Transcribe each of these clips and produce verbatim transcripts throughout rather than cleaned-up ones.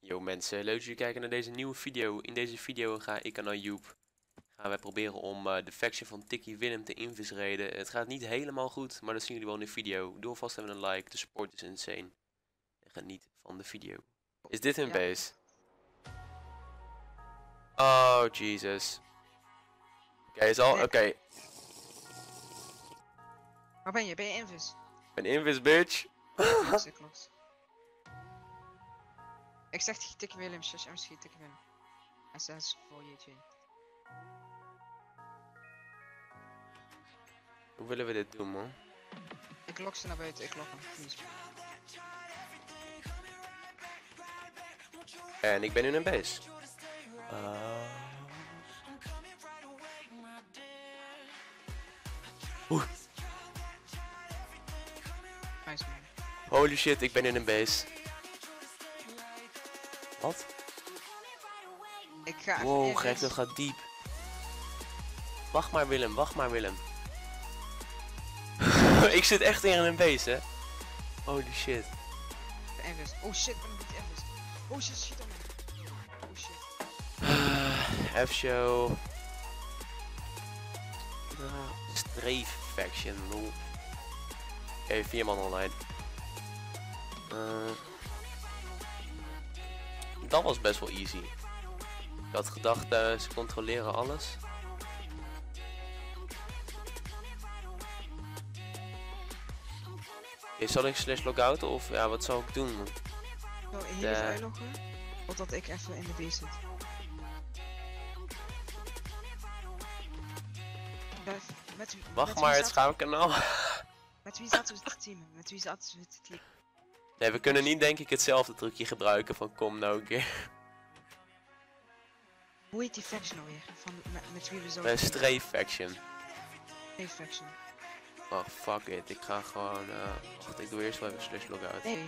Yo mensen, leuk dat jullie kijken naar deze nieuwe video. In deze video ga ik en Ayoub gaan wij proberen om uh, de faction van Tikkie Willem te invisreden. Het gaat niet helemaal goed, maar dat zien jullie wel in de video. Doe alvast even een like, de support is insane. En geniet van de video. Is dit hun Ja. base? Oh Jesus. Oké, okay, is al, oké. Okay. Waar ben je? Ben je invis? Een invis bitch. Yes, ik klopt. Ik zeg tegen Tikkie Willem, slash M schiet Tikkie Willem. S S voor je twee. Hoe willen we dit doen, man? Ik lok ze naar buiten, ik lok hem. Please. En ik ben in een base. Uh... Oeh. Nice man. Holy shit, ik ben in een base. Wat? Ik ga even Wow, invis. gek, dat gaat diep. Wacht maar Willem, wacht maar Willem. Ik zit echt in een base, hè. Holy shit. De invis. Oh shit, ben ik niet invis. Oh shit, shit op me. Oh shit. F-show. Streef faction, lol. Oké, okay, vier man online. Uh, dat was best wel easy. Ik had gedacht, uh, ze controleren alles. Okay, zal ik slash logouten of ja, wat zou ik doen? Zo, hier De... even uitloggen. Totdat ik even in de base zit. Ja, met wie, Wacht met maar, wie het schaamkanaal. Met wie zaten we te teamen? Met wie zaten we te teamen? Nee, we kunnen niet denk ik hetzelfde trucje gebruiken van kom nou een keer. Hoe heet die faction alweer? Van, met, met wie we zo... Een streef faction. Nee, faction. Oh fuck it, ik ga gewoon... Uh... Wacht, ik doe eerst wel even slash logout. Nee.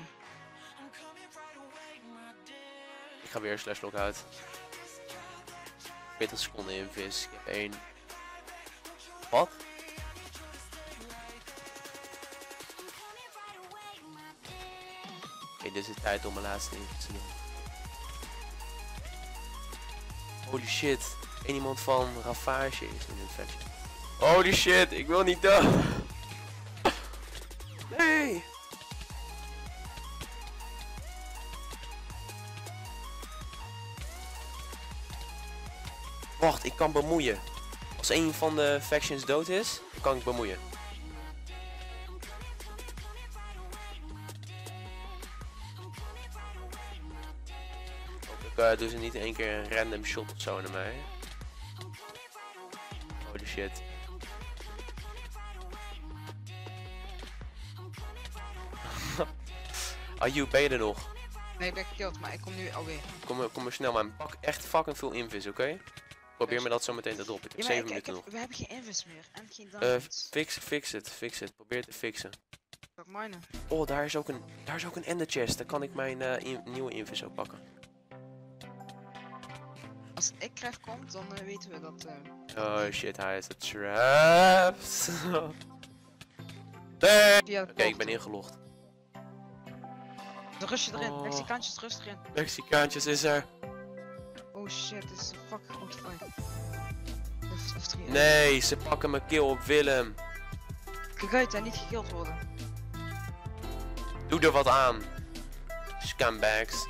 Ik ga weer slash logout. veertig seconden in vis, ik heb één. Wat? Oké, okay, dit is de tijd om mijn laatste invis te doen. Holy shit, één iemand van Ravage is in de faction. Holy shit, ik wil niet dood. Nee. Wacht, ik kan bemoeien. Als een van de factions dood is, dan kan ik bemoeien. Ik uh, doe ze niet in één keer een random shot of zo naar mij. Holy shit. Ayoub, ben je er nog? Nee, ik ben gekillt, maar ik kom nu alweer. Kom, kom maar snel, maar pak echt fucking veel invis, oké? Okay? Probeer me dat zo meteen te droppen. Ik heb Ja, maar zeven ik, ik minuten heb, nog. we hebben geen invis meer en geen Uh, diamonds. fix, fix het, fix het. Probeer het te fixen. Pak mine. Oh, daar is ook een, daar is ook een ender chest. Daar kan ik mijn uh, in, nieuwe invis ook pakken. Als ik krijg komt, dan uh, weten we dat... Uh, Oh shit, hij is de traps. Nee! Oké, okay, ik ben ingelogd. De rustje erin, Oh. Mexicaantjes rust erin. Mexicaantjes is er. Oh shit, dit is een fucking grote fight. Of, of drie, Nee, ze pakken mijn kill op Willem. Kijk uit, hij niet gekild worden. Doe er wat aan. Scumbags.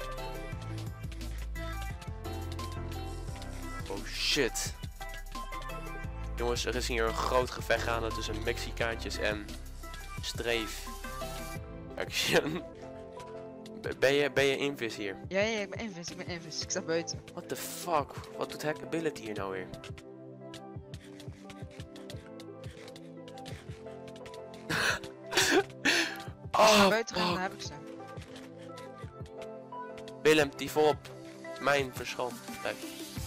Oh shit. Jongens, er is hier een groot gevecht gaande tussen Mexicaantjes en Streef Action. Ben je, ben je invis hier? Ja, ja, ik ben invis, ik ben invis. Ik sta buiten. What the fuck? Wat doet hackability hier nou weer? Oh, buiten rennen, fuck. heb ik ze. Willem, tief op. Mijn verschot. Kijk.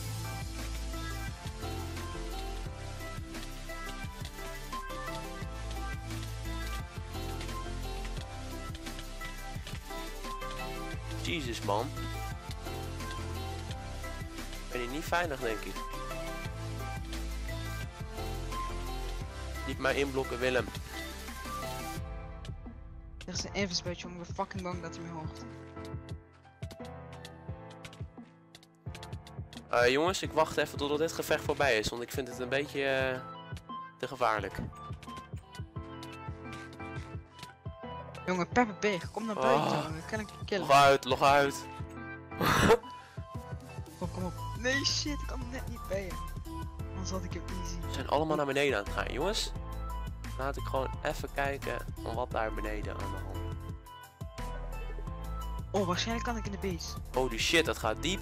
Jezus man. Ben je niet veilig denk ik. Niet mij inblokken, Willem. Er is een invis bij, jongen. Ik ben fucking bang dat hij me hoort. Uh, jongens, ik wacht even totdat dit gevecht voorbij is, want ik vind het een beetje uh, te gevaarlijk. Jongen, Peppa Pig, kom naar buiten. Oh. Dan kan ik je killen. Log uit, log uit. Kom, kom op. Nee, shit, ik kan hem net niet bij je. Anders had ik hem easy. Ze zijn allemaal naar beneden aan het gaan, jongens. Laat ik gewoon even kijken wat daar beneden aan de hand is. Oh, waarschijnlijk kan ik in de base. Holy shit, dat gaat diep.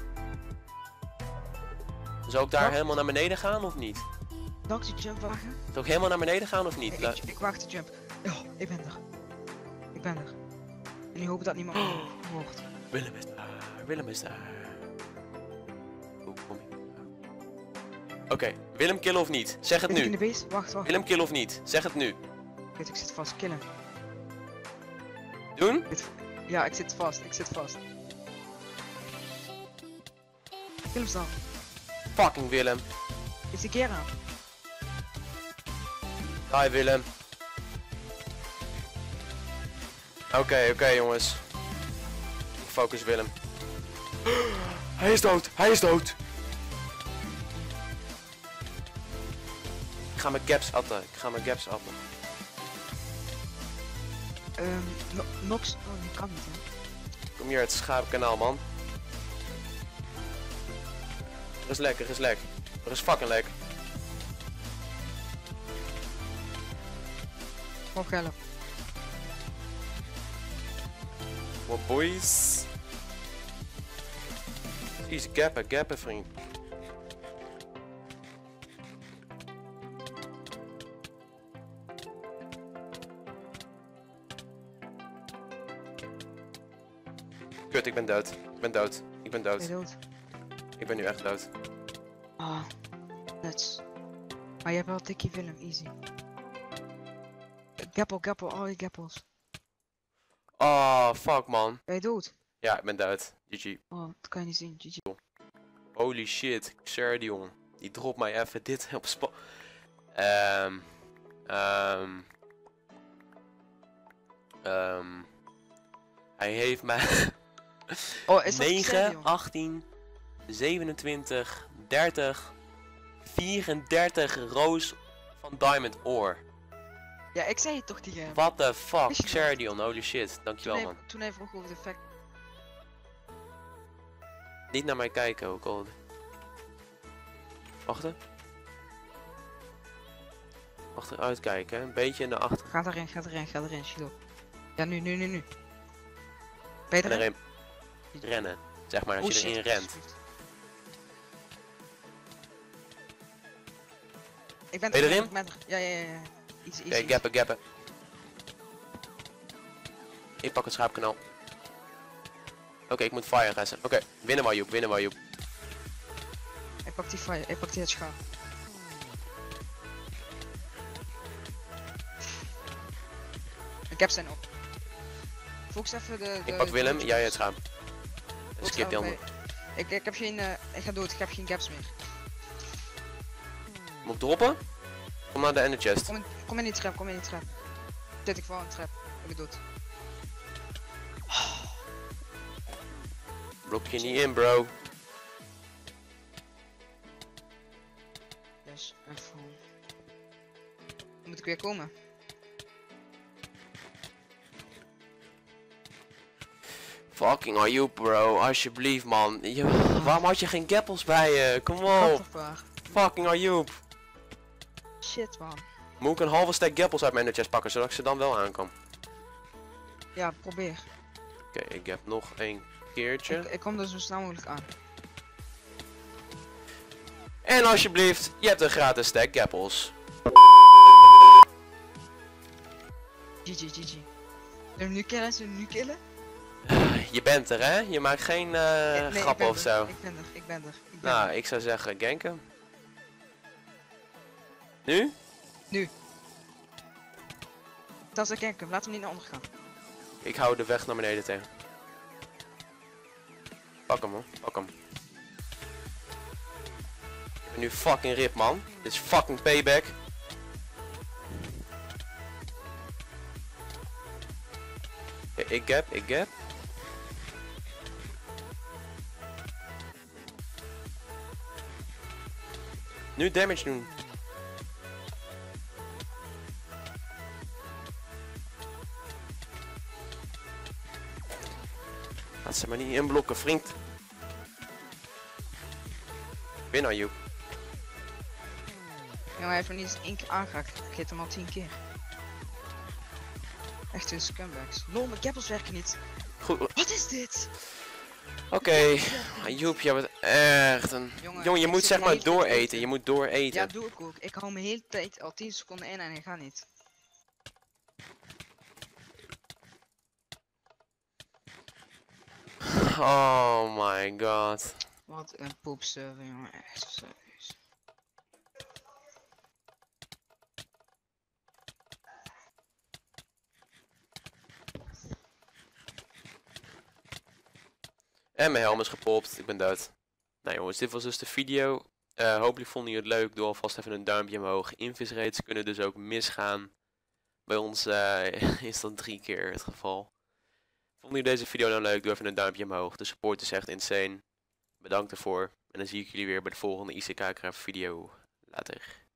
Zou ik daar Wacht. helemaal naar beneden gaan of niet? Zal ik die jump wagen? Zou ik helemaal naar beneden gaan of niet? Ik, La- ik, ik waag de jump. Oh, ik ben er. Ik ben er. En ik hoop dat niemand me hoort. Willem is daar, Willem is daar. Oeh, kom je. Oké, Willem killen of niet? Zeg het Ben ik in nu. de base? Wacht, wacht. Willem killen of niet? Zeg het nu. Kut, ik zit vast. Kill hem. Doen? Ja, ik zit vast. Ik zit vast. Kill hem dan. Fucking Willem. Is die keer aan? Hi Willem. Oké, okay, oké okay, jongens. Focus Willem. Hij is dood, hij is dood. Ik ga mijn gaps atten, ik ga mijn gaps atten. Ehm, um, Nox. Oh, die kan niet, hè? Kom hier, het schaapkanaal, man. Er is lek, er is lek. Er is fucking lek. Kom help. What boys? Easy gappen, gappen vriend. Kut, ik ben dood. Ik ben dood. Ik ben dood. Ben je dood? Ik ben nu echt dood. Ah, nuts. Maar je hebt wel tikkie Willem, easy. Gappel, gappel, al je gappels. Oh, fuck man. Ben je dood? Ja, ik ben dood. G G. Oh, dat kan je niet zien, G G. Holy shit, Xerdion. Die dropt mij even dit op spa... Ehm... Ehm... Ehm... Hij heeft mij... Oh, is dat negen, Xerdion? achttien, zevenentwintig, dertig, vierendertig roos van Diamond Ore. Ja, ik zei het toch die game. What the fuck, Wist je dat? Xerdion, holy shit. Toen Dankjewel hij, man. toen hij vroeg over de fact. Niet naar mij kijken ook al. Wachten. Wachten, uitkijken, een beetje naar achter. Ga erin, ga erin, ga erin, shield op. Ja, nu, nu, nu, nu. Ben je En erin? erin rennen. Zeg maar, als Oh, je shit, erin rent. alsjeblieft. Ik ben Ben je erin, erin? ik ben er. Ja, ja, ja, ja. Iets, iets, Oké, iets. gappen, gappen. Ik pak het schaapkanaal. Oké, okay, ik moet fire gaan. Oké, okay, winnen maar Joep, winnen maar Joep. Ik pak die fire, ik pak die het schaap. Ik heb zijn op. Focus even de... de Ik pak Willem, de- jij het schaap. Focus Skip die even andere. bij- Ik, ik heb geen... Uh, ik ga dood, ik heb geen gaps meer. Moet ik droppen? Kom naar de ender chest. Kom in, kom in die trap, kom in die trap. Zit ik voor een trap. Ik ben dood. Blok je niet in, bro. Yes, even. Dan moet ik weer komen. Fucking Ayub, bro. Alsjeblieft, man. Je, waarom had je geen gappels bij je? Kom Wat op. toch waar? Fucking Ayub. Shit man. Moet ik een halve stack gappels uit mijn ender chest pakken, zodat ik ze dan wel aankom? Ja, probeer. Oké, okay, ik heb nog een keertje. Ik, ik kom er zo snel mogelijk aan. En alsjeblieft, je hebt een gratis stack gappels. G G, G G. Zullen we hem nu killen? Zullen we hem nu killen? Je bent er, hè? Je maakt geen uh, Nee, nee, ik grappen ben of er. zo. Ik ben er, ik ben er. Ik ben Nou, er. ik zou zeggen ganken. Nu? Dat is een laten we niet naar onder gaan. Ik hou de weg naar beneden tegen. Pak hem, man. Pak hem. Ik ben nu fucking rip, man. Dit is fucking payback. Ja, ik gap, ik gap. Nu damage doen. Laat ze maar niet inblokken, vriend. Win nou, Joep. Ja, maar hij heeft me niet eens één keer aangeraakt. Ik hit hem al tien keer. Echt een scumbags. Lol, mijn keppels werken niet. Goed. Wat is dit? Oké. Okay. Joep, jij bent echt een... Jongen, Jongen, je ik moet zit zeg de maar hele tijd dooreten. eten. Je moet dooreten. Ja, doe ik ook. Ik hou me hele tijd al tien seconden in en ik ga niet. Oh my god. Wat een poepserver, jongen. Echt serieus. En mijn helm is gepopt. Ik ben dood. Nou jongens, dit was dus de video. Uh, hopelijk vonden jullie het leuk. Doe alvast even een duimpje omhoog. Invisrates kunnen dus ook misgaan. Bij ons uh, is dat drie keer het geval. Vonden jullie deze video nou leuk? Doe even een duimpje omhoog. De support is echt insane. Bedankt ervoor. En dan zie ik jullie weer bij de volgende I C K Craft video. Later.